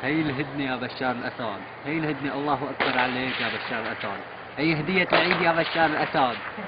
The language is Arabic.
هي الهدنة يا بشار الأسد، هي الهدنة. الله أكبر عليك يا بشار الأسد، هي هدية العيد يا بشار الأسد.